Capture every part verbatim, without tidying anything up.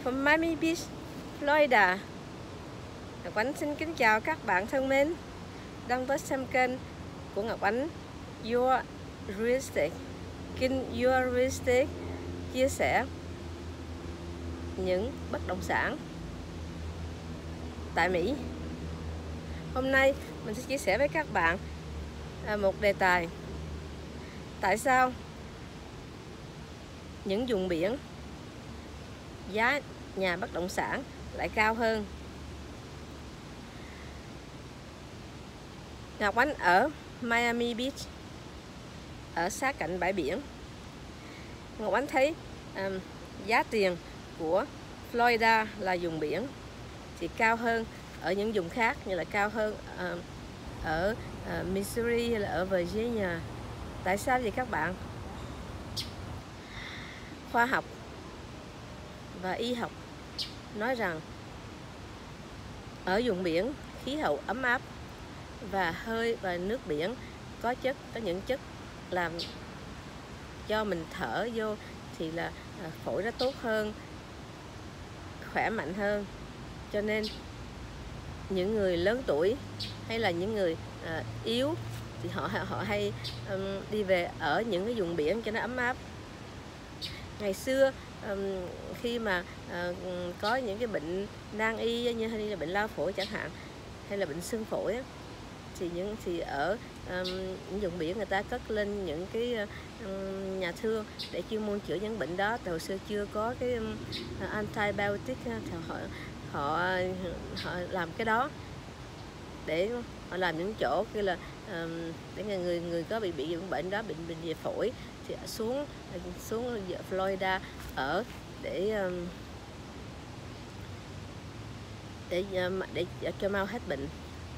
from Miami Beach, Florida. Ngọc Ánh xin kính chào các bạn thân mến, đang tới xem kênh của Ngọc Ánh Your Real Estate. Kênh Your Real Estate chia sẻ những bất động sản tại Mỹ. Hôm nay mình sẽ chia sẻ với các bạn một đề tài: tại sao những vùng biển giá nhà bất động sản lại cao hơn. Ngọc Ánh ở Miami Beach, ở sát cạnh bãi biển. Ngọc Ánh thấy um, giá tiền của Florida là vùng biển thì cao hơn ở những vùng khác, như là cao hơn uh, ở uh, Missouri hay là ở Virginia. Tại sao vậy các bạn? Khoa học và y học nói rằng ở vùng biển khí hậu ấm áp và hơi và nước biển có chất có những chất làm cho mình thở vô thì là phổi nó tốt hơn, khỏe mạnh hơn. Cho nên những người lớn tuổi hay là những người à, yếu thì họ họ hay um, đi về ở những cái vùng biển cho nó ấm áp. Ngày xưa um, khi mà uh, có những cái bệnh nan y như hay là bệnh lao phổi chẳng hạn, hay là bệnh xương phổi á, thì những thì ở um, những vùng biển người ta cất lên những cái um, nhà thương để chuyên môn chữa những bệnh đó. Từ hồi xưa chưa có cái um, antibiotic thì họ họ họ làm cái đó để họ làm những chỗ kia là um, để người người người có bị bị những bệnh đó, bệnh bệnh về phổi thì xuống xuống Florida ở để um, để để để cho mau hết bệnh.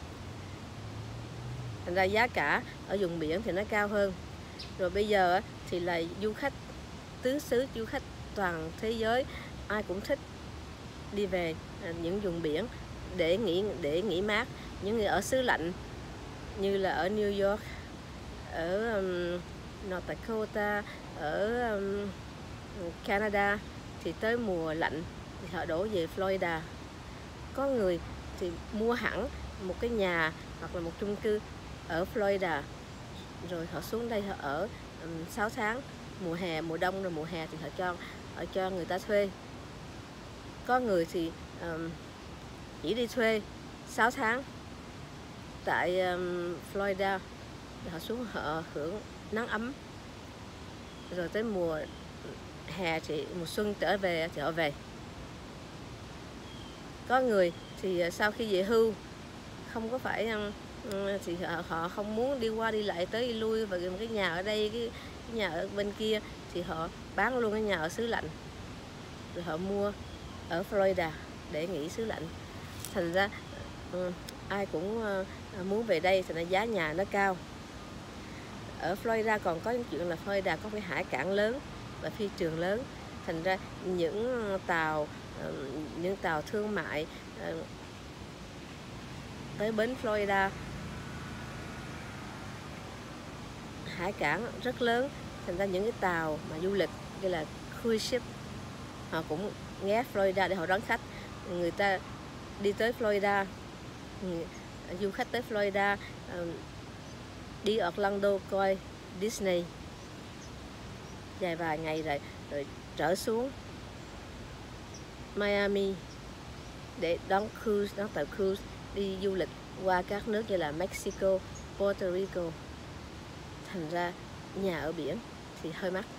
Thành ra giá cả ở vùng biển thì nó cao hơn. Rồi bây giờ thì là du khách tứ xứ, du khách toàn thế giới ai cũng thích đi về những vùng biển để nghỉ để nghỉ mát. Những người ở xứ lạnh như là ở New York, ở um, North Dakota, ở um, Canada thì tới mùa lạnh thì họ đổ về Florida. Có người thì mua hẳn một cái nhà hoặc là một chung cư ở Florida, rồi họ xuống đây họ ở um, sáu tháng, mùa hè, mùa đông rồi mùa hè thì họ cho họ cho người ta thuê. Có người thì um, chỉ đi thuê sáu tháng tại um, Florida, họ xuống họ hưởng nắng ấm, rồi tới mùa hè thì mùa xuân trở về thì họ về. Có người thì sau khi về hưu không có phải um, thì họ không muốn đi qua đi lại tới đi lui và một cái nhà ở đây, cái, cái nhà ở bên kia thì họ bán luôn cái nhà ở xứ lạnh rồi họ mua ở Florida để nghỉ xứ lạnh. Thành ra um, ai cũng uh, muốn về đây, thành ra giá nhà nó cao. Ở Florida còn có những chuyện là Florida có cái hải cảng lớn và phi trường lớn, thành ra những tàu uh, những tàu thương mại uh, tới bến Florida, hải cảng rất lớn, thành ra những cái tàu mà du lịch như là cruise ship họ cũng ghé Florida để họ đón khách. Người ta đi tới Florida, du khách tới Florida đi Orlando coi Disney dài vài ngày rồi rồi trở xuống Miami để đón cruise, đón tàu cruise đi du lịch qua các nước như là Mexico, Puerto Rico. Thành ra nhà ở biển thì hơi mắc.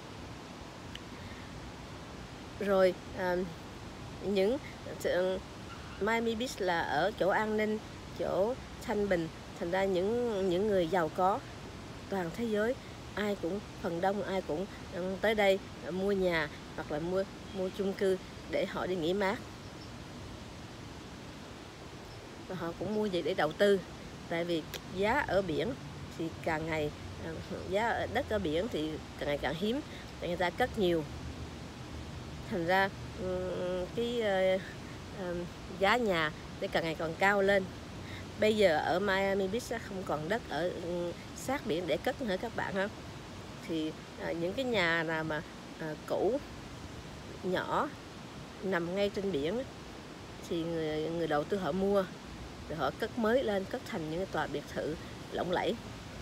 Rồi à, những uh, Miami Beach là ở chỗ an ninh, chỗ thanh bình, thành ra những những người giàu có toàn thế giới ai cũng phần đông ai cũng um, tới đây uh, mua nhà hoặc là mua mua chung cư để họ đi nghỉ mát. Và họ cũng mua vậy để đầu tư, tại vì giá ở biển thì càng ngày uh, giá ở đất ở biển thì càng ngày càng hiếm, tại người ta cất nhiều. Thành ra um, cái uh, uh, giá nhà để càng ngày càng cao lên. Bây giờ ở Miami Beach không còn đất ở uh, sát biển để cất nữa các bạn ha. Thì uh, những cái nhà nào mà uh, cũ nhỏ nằm ngay trên biển thì người, người đầu tư họ mua, rồi họ cất mới lên, cất thành những cái tòa biệt thự lộng lẫy.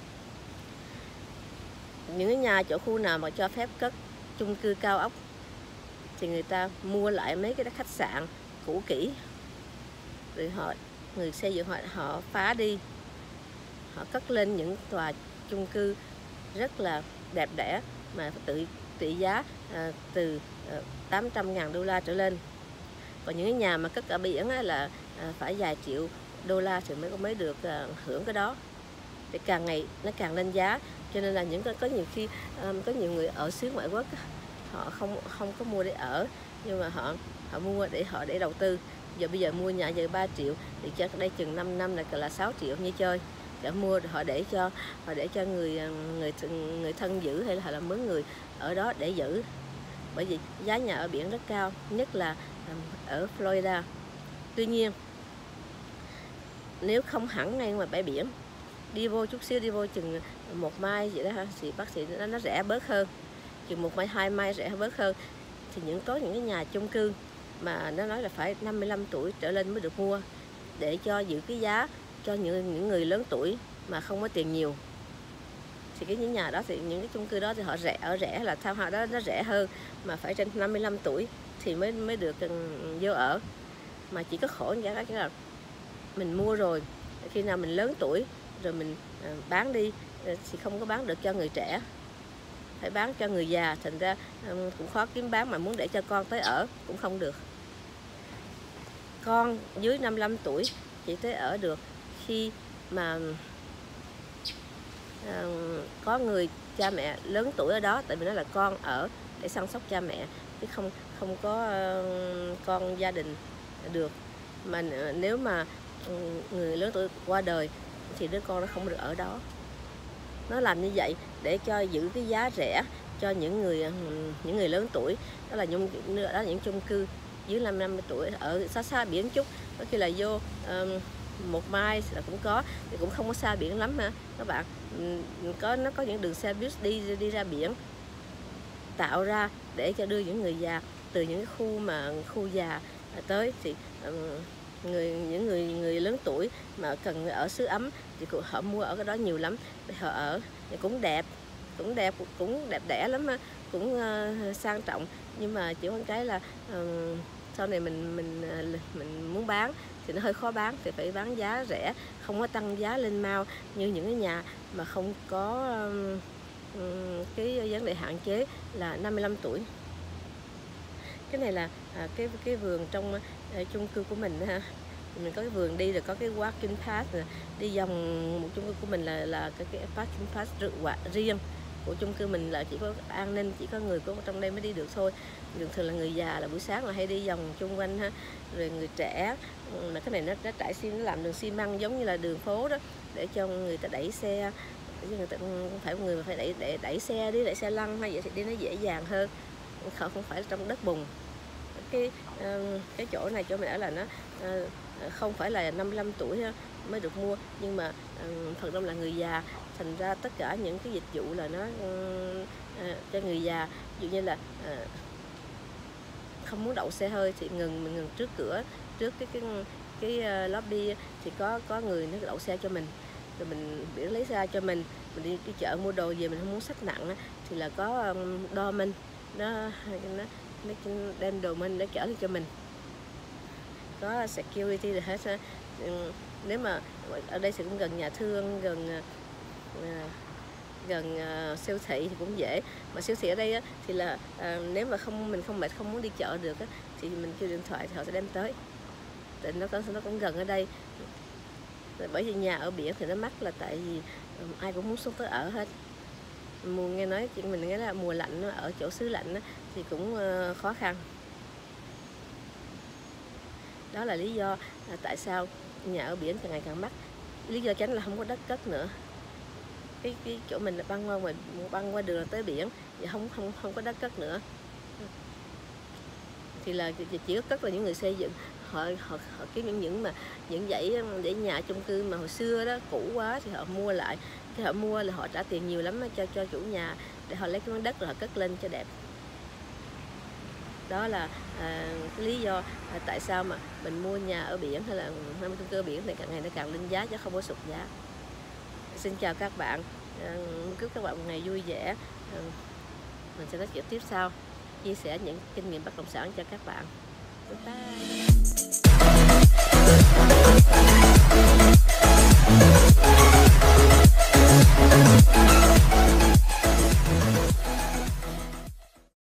Những cái nhà chỗ khu nào mà cho phép cất chung cư cao ốc thì người ta mua lại mấy cái khách sạn cũ kỹ, rồi họ người xây dựng họ, họ phá đi, họ cất lên những tòa chung cư rất là đẹp đẽ mà tự trị giá à, từ à, tám trăm ngàn đô la trở lên. Còn những cái nhà mà cất ở biển á, là à, phải vài triệu đô la thì mới mới được à, hưởng cái đó. Thì càng ngày nó càng lên giá, cho nên là những có, có nhiều khi um, có nhiều người ở xứ ngoại quốc họ không không có mua để ở, nhưng mà họ họ mua để họ để đầu tư. Giờ bây giờ mua nhà giờ ba triệu thì chắc đây chừng năm năm là là sáu triệu như chơi. Để mua họ để cho họ để cho người người người thân giữ, hay là, là mướn người ở đó để giữ. Bởi vì giá nhà ở biển rất cao, nhất là um, ở Florida. Tuy nhiên nếu không hẳn ngay ngoài bãi biển, đi vô chút xíu, đi vô chừng một mai vậy đó ha, thì bác sĩ nó, nó rẻ bớt hơn, chừng một mai hai mai rẻ bớt hơn. Thì những có những cái nhà chung cư mà nó nói là phải năm mươi lăm tuổi trở lên mới được mua, để cho giữ cái giá cho những những người lớn tuổi mà không có tiền nhiều. Thì cái những nhà đó thì những cái chung cư đó thì họ rẻ, ở rẻ là tham họ đó nó rẻ hơn, mà phải trên năm mươi lăm tuổi thì mới mới được vô ở. Mà chỉ có khổ như cái là mình mua rồi, khi nào mình lớn tuổi rồi mình bán đi thì không có bán được cho người trẻ, phải bán cho người già, thành ra cũng khó kiếm bán, mà muốn để cho con tới ở cũng không được. Con dưới năm mươi lăm tuổi chỉ tới ở được khi mà à, có người cha mẹ lớn tuổi ở đó, tại vì nó là con ở để săn sóc cha mẹ, chứ không không có uh, con gia đình được. Mà nếu mà người lớn tuổi qua đời thì đứa con nó không được ở đó. Nó làm như vậy để cho giữ cái giá rẻ cho những người những người lớn tuổi. Đó là những đó là những chung cư dưới năm mươi tuổi ở xa xa biển chút, có khi là vô um, một mai là cũng có, thì cũng không có xa biển lắm ha các bạn. Có nó có những đường xe buýt đi đi ra biển, tạo ra để cho đưa những người già từ những cái khu mà khu già tới, thì um, người những người người lớn tuổi mà cần ở xứ ấm thì họ mua ở cái đó nhiều lắm để họ ở. Thì cũng đẹp, cũng đẹp, cũng đẹp đẽ lắm, cũng uh, sang trọng. Nhưng mà chỉ có cái là uh, sau này mình mình mình muốn bán thì nó hơi khó bán, thì phải bán giá rẻ, không có tăng giá lên mau như những cái nhà mà không có um, cái vấn đề hạn chế là năm mươi lăm tuổi. Cái này là à, cái cái vườn trong uh, chung cư của mình ha. Mình có cái vườn đi, rồi có cái walking path rồi, đi vòng một chung cư của mình là là cái, cái parking path riêng của chung cư mình, là chỉ có an ninh, chỉ có người của trong đây mới đi được thôi. Thường thường là người già là buổi sáng là hay đi vòng chung quanh ha, rồi người trẻ mà cái này nó, nó trải xi, nó làm đường xi măng giống như là đường phố đó, để cho người ta đẩy xe, chứ người ta không phải người mà phải đẩy để đẩy xe đi, đẩy xe lăn hay vậy thì đi nó dễ dàng hơn, không không phải trong đất bùn. Cái cái chỗ này chỗ mình ở là nó không phải là năm mươi lăm tuổi mới được mua, nhưng mà phần đông là người già, thành ra tất cả những cái dịch vụ là nó cho người già. Ví dụ như là không muốn đậu xe hơi thì ngừng mình ngừng trước cửa, trước cái cái cái lobby thì có có người nó đậu xe cho mình, rồi mình biển lấy xe cho mình. Mình đi, đi chợ mua đồ về mình không muốn xách nặng thì là có đo mình, nó nó nó đem đồ mình để chở lên cho mình, có security rồi hết. Nếu mà ở đây thì cũng gần nhà thương, gần gần uh, siêu thị thì cũng dễ. Mà siêu thị ở đây á, thì là uh, nếu mà không mình không mệt, không muốn đi chợ được á, thì mình kêu điện thoại thì họ sẽ đem tới, tại nó có nó cũng gần ở đây. Bởi vì nhà ở biển thì nó mắc là tại vì um, ai cũng muốn xuống tới ở hết. Mùa nghe nói chuyện mình nghe là mùa lạnh ở chỗ xứ lạnh thì cũng uh, khó khăn. Đó là lý do là tại sao nhà ở biển càng ngày càng mắc. Lý do chính là không có đất cất nữa. Cái cái chỗ mình là băng qua ngoài băng qua đường là tới biển, thì không không không có đất cất nữa. Thì là chỉ có cất là những người xây dựng, họ họ, họ kiếm những những mà những dãy để nhà chung cư mà hồi xưa đó cũ quá thì họ mua lại. Khi họ mua là họ trả tiền nhiều lắm cho cho chủ nhà để họ lấy cái miếng đất rồi họ cất lên cho đẹp. Đó là à, cái lý do à, tại sao mà mình mua nhà ở biển hay là chung cư ở biển thì càng ngày nó càng lên giá chứ không có sụt giá. Xin chào các bạn, à, chúc các bạn một ngày vui vẻ. À, mình sẽ nói chuyện tiếp sau, chia sẻ những kinh nghiệm bất động sản cho các bạn. Bye bye.